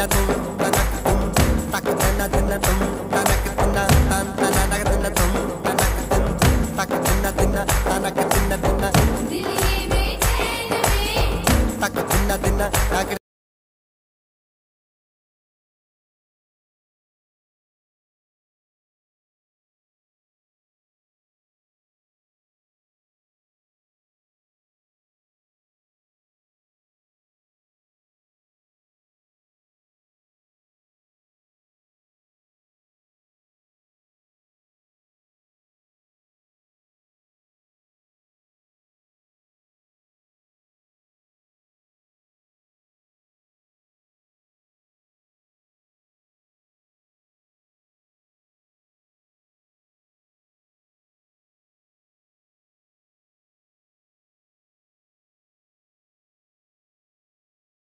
tum tanak tum tak dinna tum tanak dinna tan tanak dinna tum tanak din tak dinna tanak dinna दिल ये बेचैन में tak dinna tak